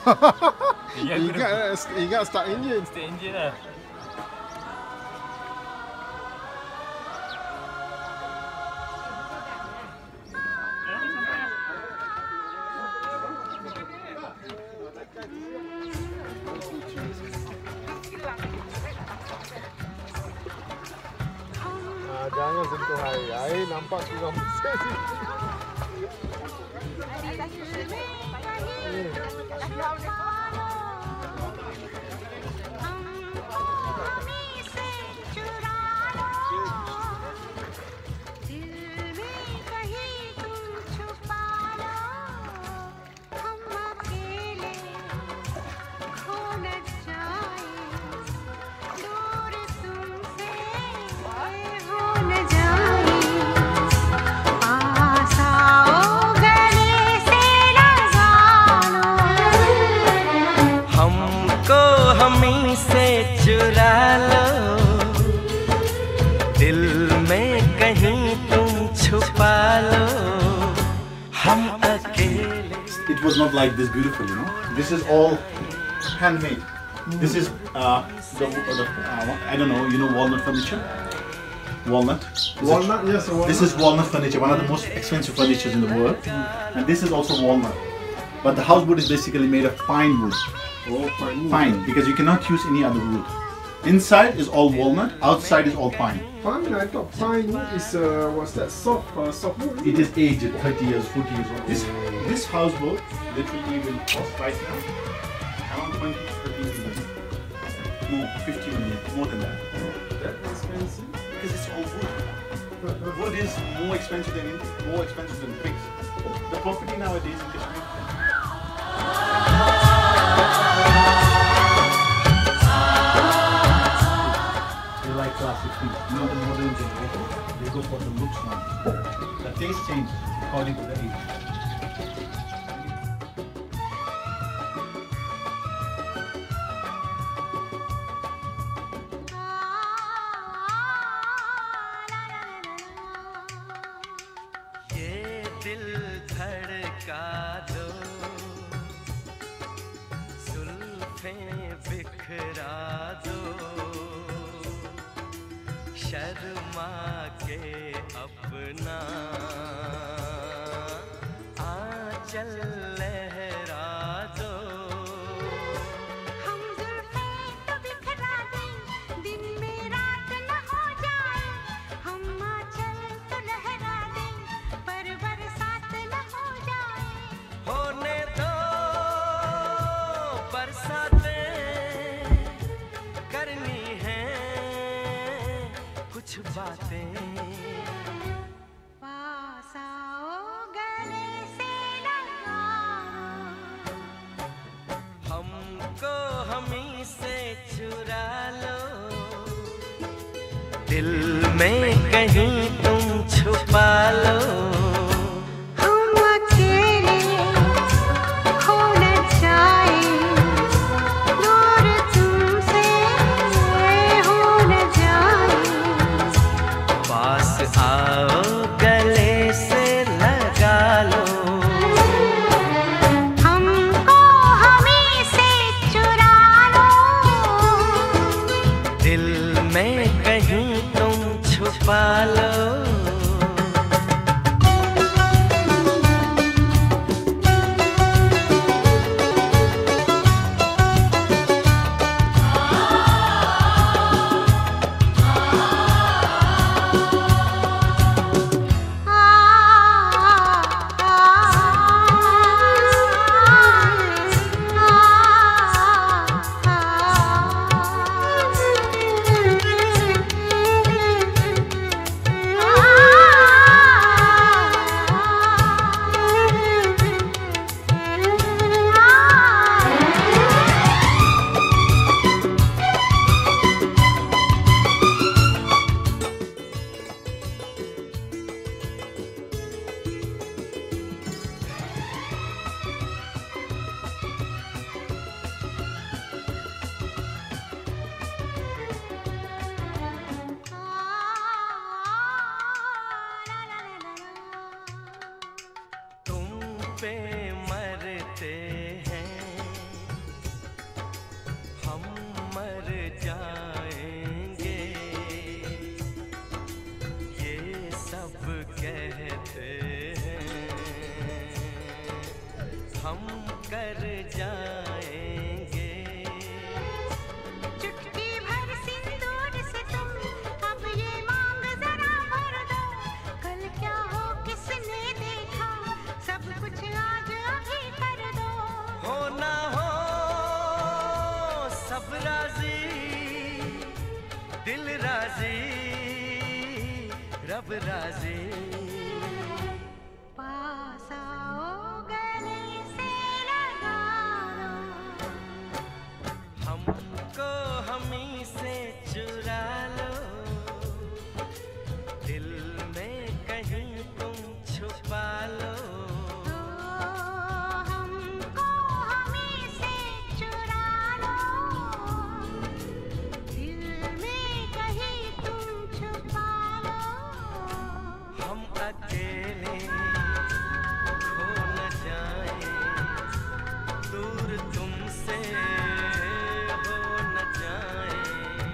Ingat start engine. Start engine lah. Jangan sentuh air. Air nampak kurang besar. हमी से चुरा लो, दिल में कहीं तुम छुपा लो, हम अकेले. It was not like this beautiful, you know. This is all handmade. This is I don't know, you know, walnut furniture. Walnut. Walnut, yes. Walnut. This is walnut furniture, one of the most expensive furnitures in the world, and this is also walnut. But the houseboat is basically made of pine wood. Oh, pine. Pine, because you cannot use any other wood. Inside is all walnut, outside is all pine. Pine, I thought pine is what's that? Soft wood. It is aged 30 years, 40 years old. This houseboat literally will cost right now around 20 to 30 million. No, 50 million, more than that. That expensive? Because it's all wood. Wood is more expensive than bricks. The property nowadays in Kashmir. They like classic things. You know, the modern generation, they go for the looks now. The taste changes according to the age. ये दिल धड़का दो, जुल्फें बिखरा दो, शर्मा के अपना आंचल लहरा दो. हम जुल्फें तो बिखरा दें, दिन में रात न हो जाए. हम आंचल तो लहरा दें, पर बरसात न हो जाए. होने दो बरसातें, करनी है कुछ बातें. पास आओ, गले से लगाओ. हमको हमी से चुरा लो, दिल में कहीं तुम छुपा लो, हम अकेले हो न जाए, दूर तुमसे हो न जाए. पास आओ गले से लगा लो, हमको हमी से चुरा लो, दिल में कहीं तुम छुपा लो. पे मरते हैं, हम कर जाएंगे। चुटकी भर सिंदूर से तुम अब ये मांग जरा भर दो। कल क्या हो किसने देखा, सब कुछ आज अभी कर दो। हो ना हो सब राजी, दिल राजी, रब राजी। पास आओ गले से लगा लो, हमको हमी से चुरा लो, दिल में कहीं तुम छुपा लो। हमको हमी से चुरा लो, दिल में कहीं तुम छुपा लो। हम अकेले खो न जाए, दूर तुमसे हो न जाए।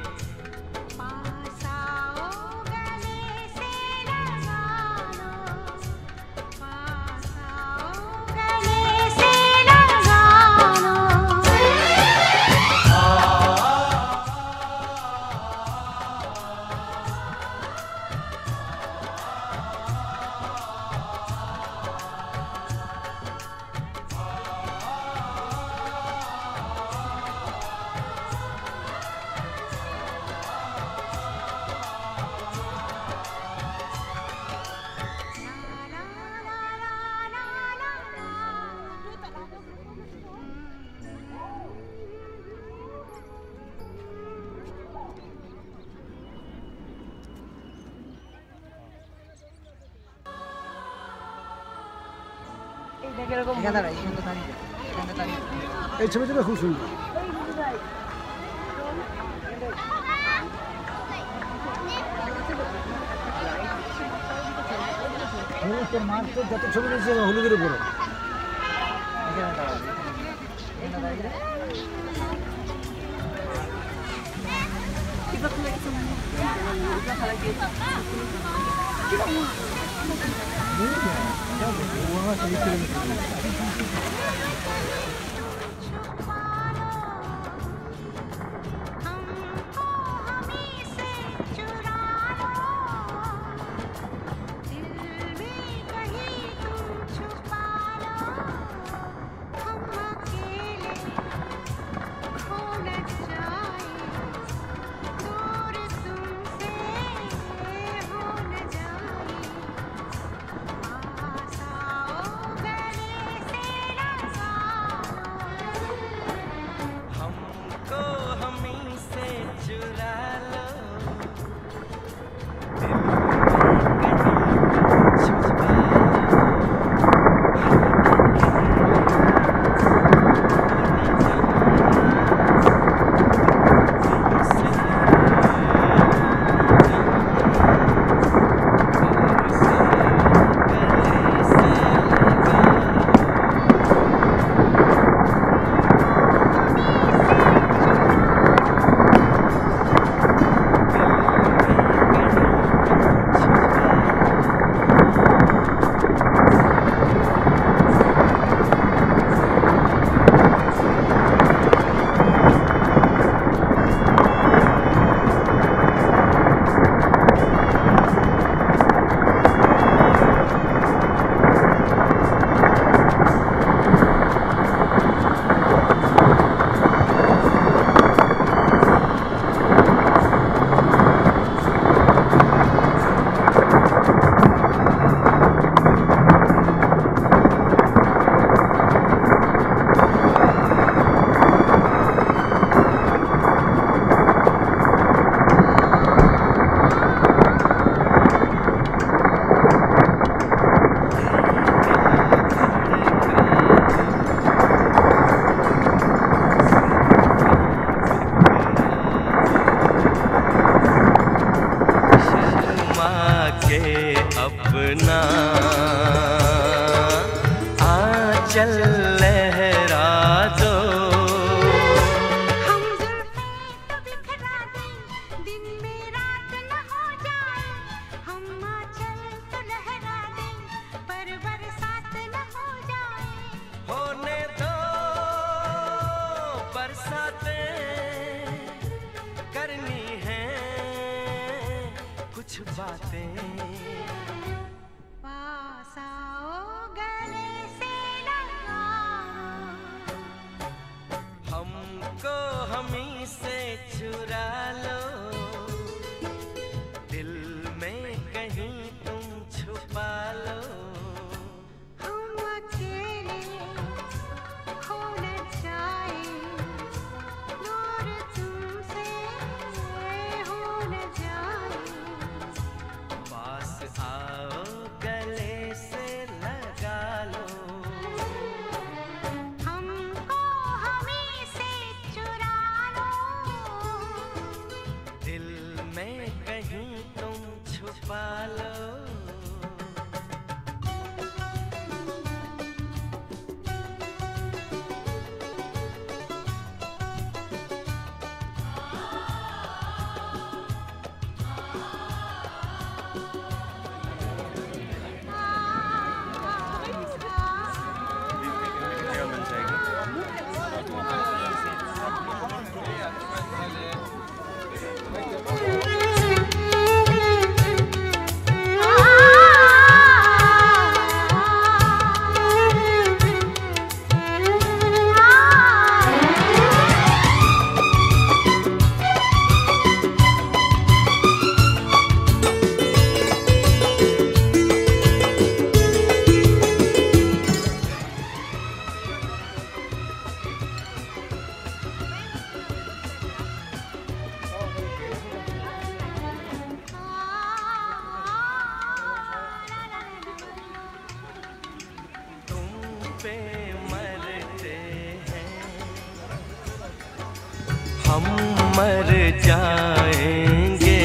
पास आओ गले से लगा लो, पास आओ गले से लगा लो। এই ছবিটা খুব সুন্দর। হলুদের মার্চে যত ছবি রয়েছে হলুদের উপরে। हमको हमी से चुरा लो, दिल में कहीं तुम छुपा लो। हम अकेले खो न जाए, दूर तुमसे हो न जाए। पास आओ गले से लगा लो, हमको हमी से चुरा लो, दिल में कहीं छुपा लो। अपना आंचल लहरा दो। हम जुल्फें तो बिखरा दें, दिन में रात न हो जाए। हम आंचल तो लहरा दें, पर बरसात न हो जाए। होने पे मरते हैं, हम मर जाएंगे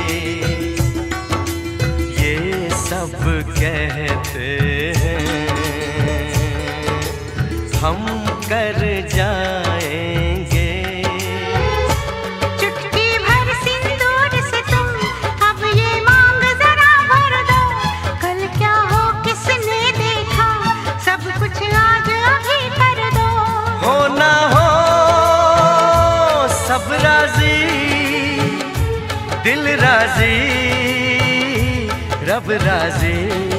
ये सब कहते हैं, हम कर जाएंगे। चुटकी भर सिंदूर से तुम अब ये मांग जरा भर दो, कल क्या हो किसने देखा, सब कुछ आज अभी कर दो। हो ना हो सब राजी, दिल राजी, रब राजी।